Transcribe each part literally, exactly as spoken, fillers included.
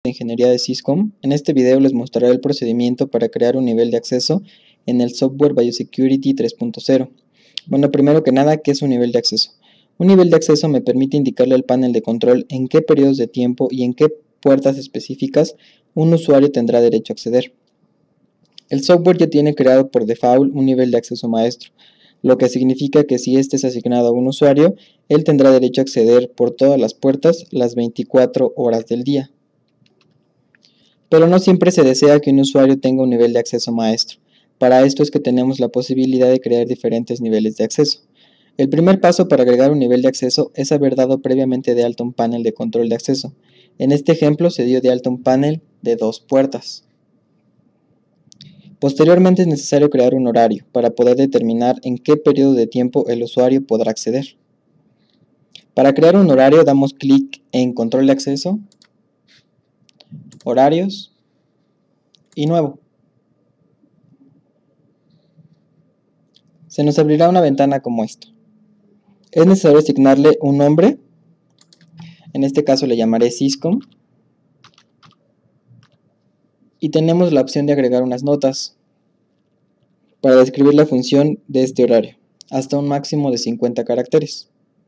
de Ingeniería de Syscom. En este video les mostraré el procedimiento para crear un nivel de acceso en el software Biosecurity tres punto cero. Bueno, primero que nada, ¿qué es un nivel de acceso? Un nivel de acceso me permite indicarle al panel de control en qué periodos de tiempo y en qué puertas específicas un usuario tendrá derecho a acceder. El software ya tiene creado por default un nivel de acceso maestro, lo que significa que si este es asignado a un usuario, él tendrá derecho a acceder por todas las puertas las veinticuatro horas del día. Pero no siempre se desea que un usuario tenga un nivel de acceso maestro. Para esto es que tenemos la posibilidad de crear diferentes niveles de acceso. El primer paso para agregar un nivel de acceso es haber dado previamente de alta un panel de control de acceso. En este ejemplo se dio de alta un panel de dos puertas. Posteriormente es necesario crear un horario para poder determinar en qué periodo de tiempo el usuario podrá acceder. Para crear un horario damos clic en control de acceso, horarios y nuevo. Se nos abrirá una ventana como esta. Es necesario asignarle un nombre, en este caso le llamaré Syscom, y tenemos la opción de agregar unas notas para describir la función de este horario, hasta un máximo de cincuenta caracteres.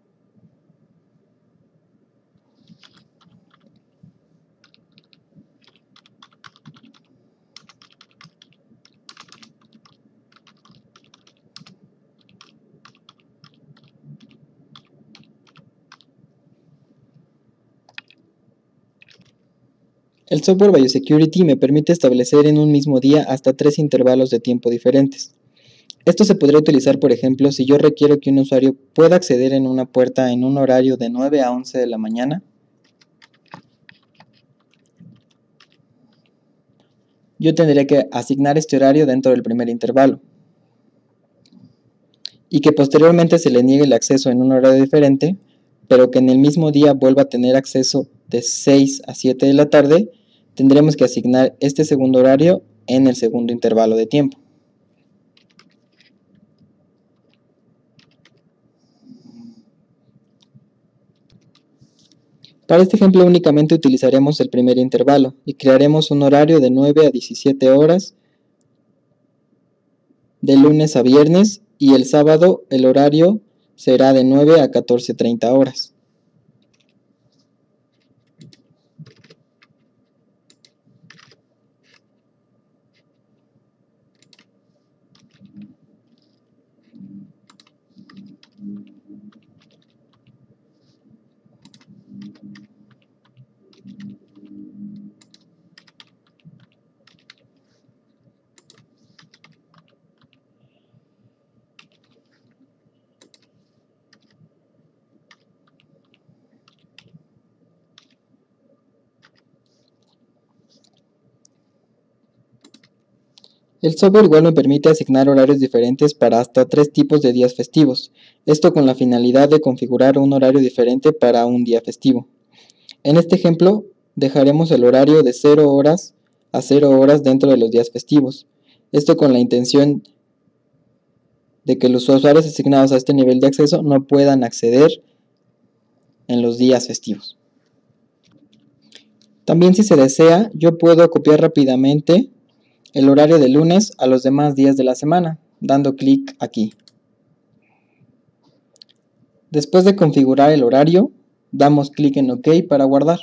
El software Biosecurity me permite establecer en un mismo día hasta tres intervalos de tiempo diferentes. Esto se podría utilizar, por ejemplo, si yo requiero que un usuario pueda acceder en una puerta en un horario de nueve a once de la mañana. Yo tendría que asignar este horario dentro del primer intervalo. Y que posteriormente se le niegue el acceso en un horario diferente, pero que en el mismo día vuelva a tener acceso de seis a siete de la tarde, tendremos que asignar este segundo horario en el segundo intervalo de tiempo. Para este ejemplo únicamente utilizaremos el primer intervalo y crearemos un horario de nueve a diecisiete horas de lunes a viernes, y el sábado el horario será de nueve a catorce treinta horas. El software igual me permite asignar horarios diferentes para hasta tres tipos de días festivos, esto con la finalidad de configurar un horario diferente para un día festivo. En este ejemplo, dejaremos el horario de cero horas a cero horas dentro de los días festivos, esto con la intención de que los usuarios asignados a este nivel de acceso no puedan acceder en los días festivos. También, si se desea, yo puedo copiar rápidamente el horario de lunes a los demás días de la semana, dando clic aquí. Después de configurar el horario, damos clic en OK para guardar.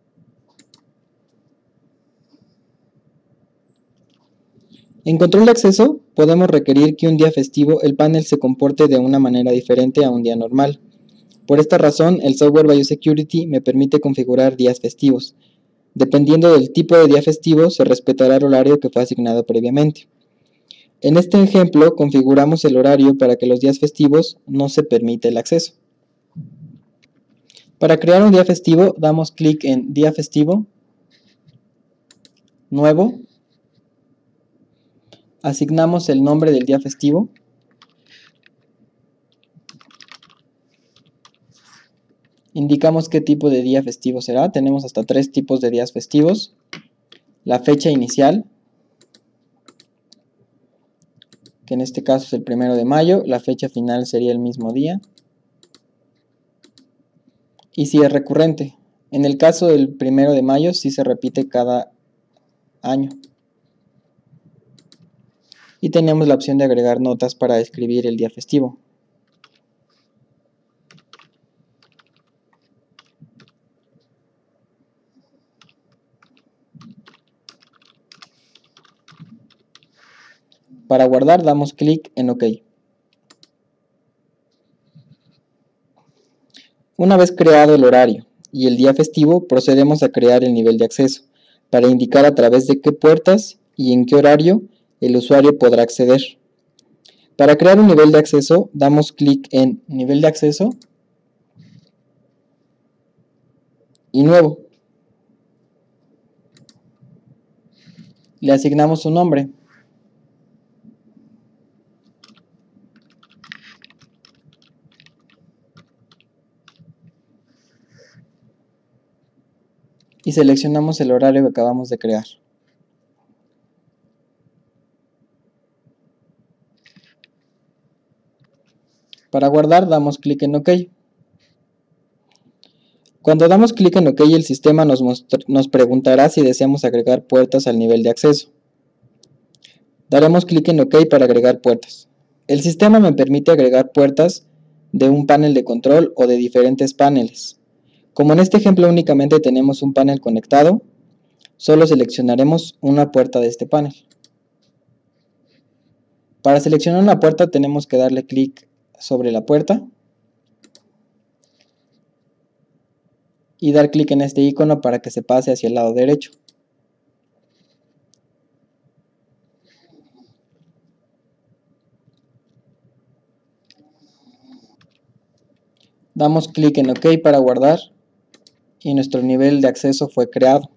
En control de acceso, podemos requerir que un día festivo el panel se comporte de una manera diferente a un día normal. Por esta razón, el software Biosecurity me permite configurar días festivos. Dependiendo del tipo de día festivo, se respetará el horario que fue asignado previamente. En este ejemplo, configuramos el horario para que los días festivos no se permite el acceso. Para crear un día festivo, damos clic en Día Festivo, Nuevo, asignamos el nombre del día festivo, indicamos qué tipo de día festivo será, tenemos hasta tres tipos de días festivos, la fecha inicial, que en este caso es el primero de mayo, la fecha final sería el mismo día, y si es recurrente, En el caso del primero de mayo sí se repite cada año. Y tenemos la opción de agregar notas para describir el día festivo. Para guardar damos clic en OK. Una vez creado el horario y el día festivo, procedemos a crear el nivel de acceso, para indicar a través de qué puertas y en qué horario el usuario podrá acceder. Para crear un nivel de acceso, damos clic en Nivel de acceso y Nuevo. Le asignamos un nombre. Y seleccionamos el horario que acabamos de crear. Para guardar damos clic en OK. Cuando damos clic en OK, el sistema nos, nos preguntará si deseamos agregar puertas al nivel de acceso. Daremos clic en OK para agregar puertas. El sistema me permite agregar puertas de un panel de control o de diferentes paneles. Como en este ejemplo únicamente tenemos un panel conectado, solo seleccionaremos una puerta de este panel. Para seleccionar una puerta tenemos que darle clic sobre la puerta y dar clic en este icono para que se pase hacia el lado derecho. Damos clic en OK para guardar y nuestro nivel de acceso fue creado.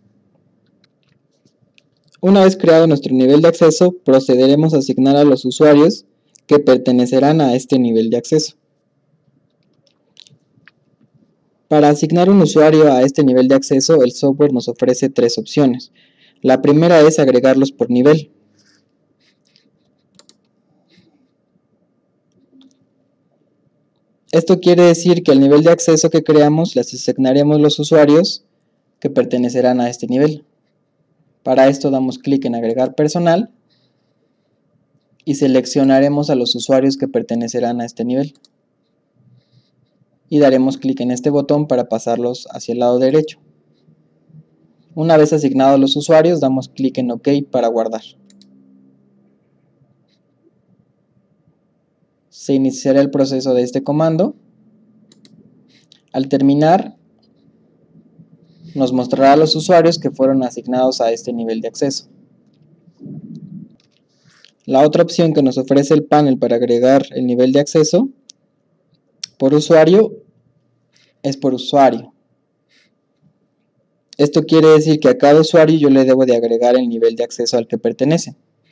Una vez creado nuestro nivel de acceso, procederemos a asignar a los usuarios que pertenecerán a este nivel de acceso. Para asignar un usuario a este nivel de acceso, el software nos ofrece tres opciones. La primera es agregarlos por nivel. Esto quiere decir que al nivel de acceso que creamos les asignaremos los usuarios que pertenecerán a este nivel. Para esto damos clic en agregar personal y seleccionaremos a los usuarios que pertenecerán a este nivel. Y daremos clic en este botón para pasarlos hacia el lado derecho. Una vez asignados los usuarios, damos clic en OK para guardar. Se iniciará el proceso de este comando. Al terminar, nos mostrará a los usuarios que fueron asignados a este nivel de acceso. La otra opción que nos ofrece el panel para agregar el nivel de acceso por usuario es por usuario. Esto quiere decir que a cada usuario yo le debo de agregar el nivel de acceso al que pertenece.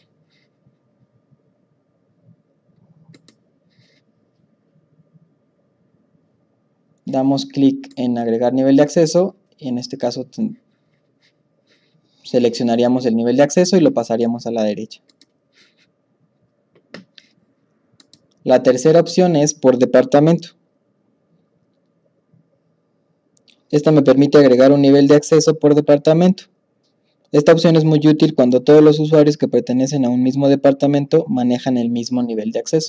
Damos clic en agregar nivel de acceso y en este caso seleccionaríamos el nivel de acceso y lo pasaríamos a la derecha. La tercera opción es por departamento. Esta me permite agregar un nivel de acceso por departamento. Esta opción es muy útil cuando todos los usuarios que pertenecen a un mismo departamento manejan el mismo nivel de acceso.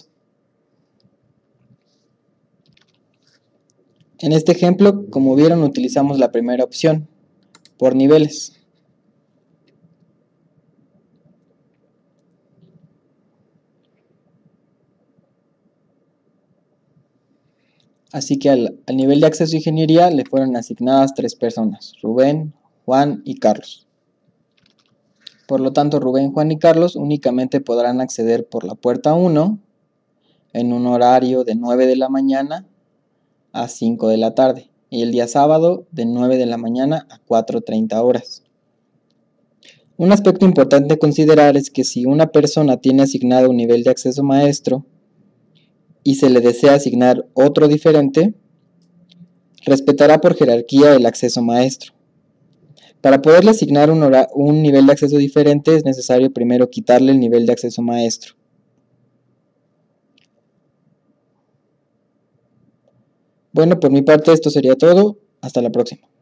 En este ejemplo, como vieron, utilizamos la primera opción, por niveles. Así que al, al nivel de acceso ingeniería le fueron asignadas tres personas, Rubén, Juan y Carlos. Por lo tanto, Rubén, Juan y Carlos únicamente podrán acceder por la puerta uno en un horario de nueve de la mañana a cinco de la tarde y el día sábado de nueve de la mañana a cuatro treinta horas. Un aspecto importante a considerar es que si una persona tiene asignado un nivel de acceso maestro y se le desea asignar otro diferente, respetará por jerarquía el acceso maestro. Para poderle asignar un, un nivel de acceso diferente es necesario primero quitarle el nivel de acceso maestro. Bueno, por mi parte esto sería todo. Hasta la próxima.